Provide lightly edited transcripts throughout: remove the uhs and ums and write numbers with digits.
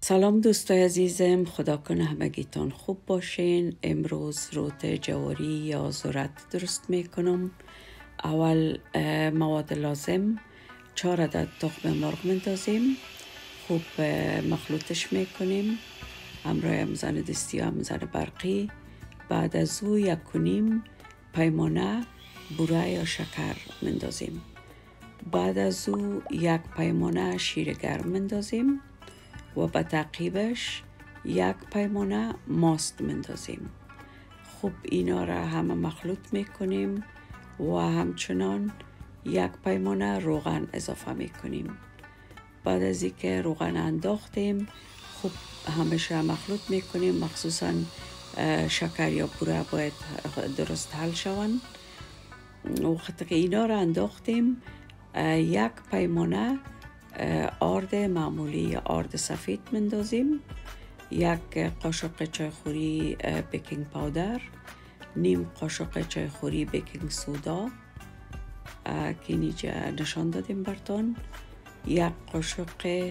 سلام دوستای عزیزم، خدا کنه همگیتان خوب باشین. امروز روت جواری یا ذرت درست میکنم. اول مواد لازم: 4 عدد تخم مرغ میندازیم، خوب مخلوطش میکنیم، همراه مزن دستی و مزن برقی. بعد از او 1.5 پیمانه بوره یا شکر میندازیم. بعد از او 1 پیمانه شیر گرم میندازیم و به تعقیبش 1 پیمانه ماست میندازیم. خوب اینا را همه مخلوط میکنیم و همچنان 1 پیمانه روغن اضافه میکنیم. بعد از اینکه روغن انداختیم خوب همیشه مخلوط میکنیم، مخصوصا شکر یا بوره باید درست حل شوند. وقتی که اینا را انداختیم 1 پیمانه آرد معمولی یا آرد سفید مندازیم، 1 قاشق چایخوری بیکینگ پاودر، نیم قاشق چایخوری بیکینگ سودا که اینجا نشان دادیم برتون، 1 قاشق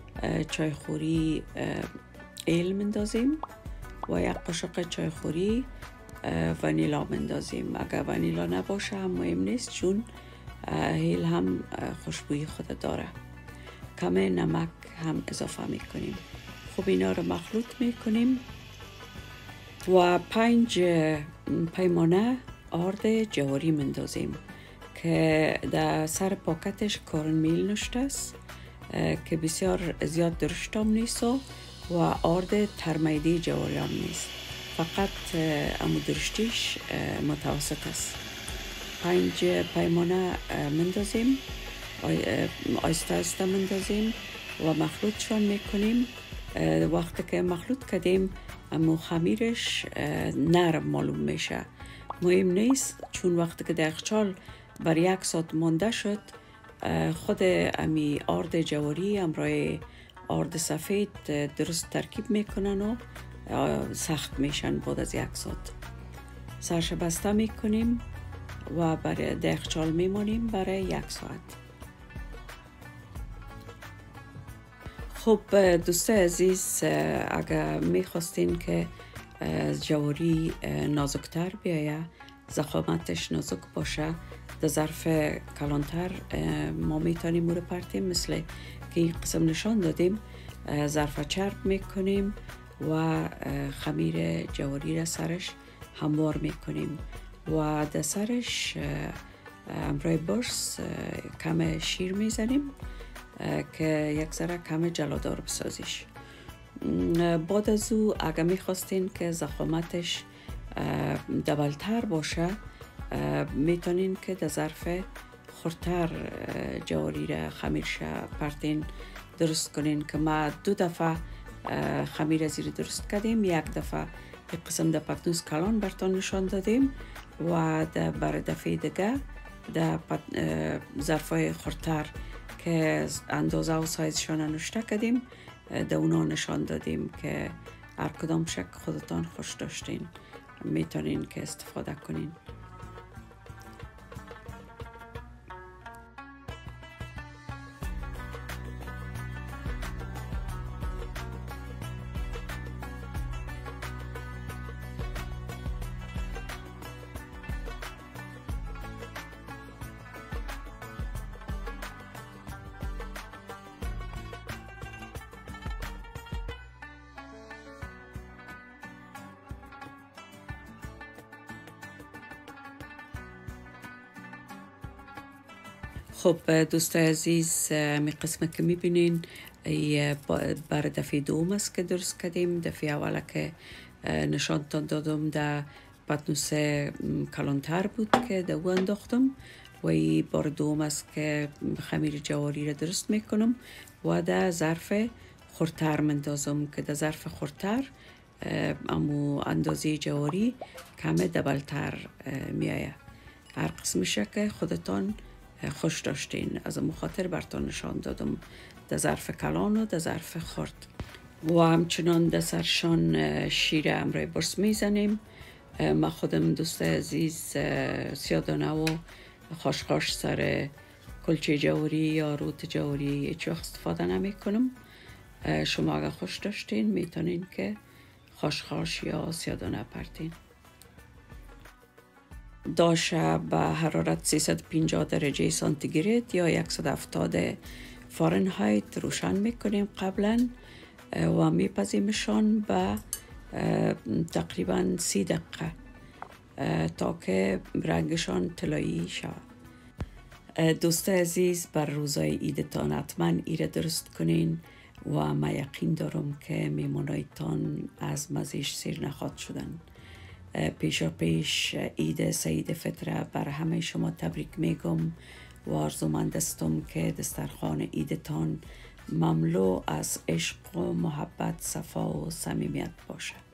چایخوری ایل مندازیم و 1 قاشق چایخوری ونیلا مندازیم. اگر ونیلا نباشه هم مهم نیست، چون هیل هم خوشبویی خود داره. کم نمک هم اضافه میکنیم. خوب اینا رو مخلوط میکنیم و 5 پیمانه آرد جواری مندازیم که در سر پاکتش کورنمیل نوشته است که بسیار زیاد درشت هم نیست و آرد ترمیدی جواری هم نیست، فقط امو درشتیش متوسط است. 5 پیمانه مندازیم، آیسته آیسته مندازیم و مخلوطشان میکنیم. وقتی که مخلوط کردیم امو خمیرش نرم معلوم میشه، مهم نیست، چون وقتی که در یخچال بر 1 ساعت مانده شد خود امی آرد جواری همراه آرد سفید درست ترکیب میکنن و سخت میشن. بعد از 1 ساعت سرش بسته میکنیم و برای در یخچال میمانیم برای 1 ساعت. خب دوستای عزیز، اگر میخواستین که جواری نازکتر بیایه، ضخامتش نازک باشه، در ظرف کلانتر ما میتونیم او رو پرتیم، مثل که این قسم نشان دادیم. ظرف چرب میکنیم و خمیر جواری را سرش هموار میکنیم و در سرش همراه برس کم شیر میزنیم که یک ذره کم جلادار بسازیش. بعد از او اگر میخواستین که ضخامتش دبلتر باشه، میتونین که در ظرف خردتر جواری را خمیرش پرتین درست کنین که ما 2 دفعه خمیر زیر درست کردیم. 1 دفعه یک قسم در پتنوس کلان برتان نشان دادیم و بر دفعه دیگه در ظرفای خردتر که اندازه و سایزشان نوشته کردیم در اونا نشان دادیم که هر کدام شک خودتان خوش داشتین میتونین که استفاده کنین. خب دوستای عزیز، می قسمه که میبینین بر دفعه دوم است که درست کردیم. دفعه اوله که نشان دادم در پتنوس کلانتر بود که در او انداختم و این بار دوم است که خمیر جواری را درست میکنم و در ظرف خردتر مندازم که در ظرف خردتر امو اندازه جواری کم دبلتر میایه. هر قسمشه که خودتان خوش داشتین، از مخاطر برتان نشان دادم در ظرف کلان و در ظرف خرد. و همچنان در سرشان شیر امرای برس میزنیم. ما خودم دوست عزیز سیادانه و خاشخاش سر کلچه جواری یا روت جواری هیچ وقت استفاده نمی کنم. شما اگر خوش داشتین میتونین که خاشخاش یا سیادانه پرتین. داشه به حرارت 350 درجه سانتیگراد یا 170 فارنهایت روشن میکنیم قبلا و میپزیمشان به تقریبا 30 دقیقه تا که رنگشان طلایی شود. دوست عزیز، بر روزای ایدتان حتما ایره درست کنین و ما یقین دارم که میمونایتان از مزیش سیر نخواهد شدن. پیشا پیش عید سعید فطره بر همه شما تبریک میگم و آرزومند هستم که دسترخوان عیدتان مملو از عشق و محبت، صفا و صمیمیت باشه.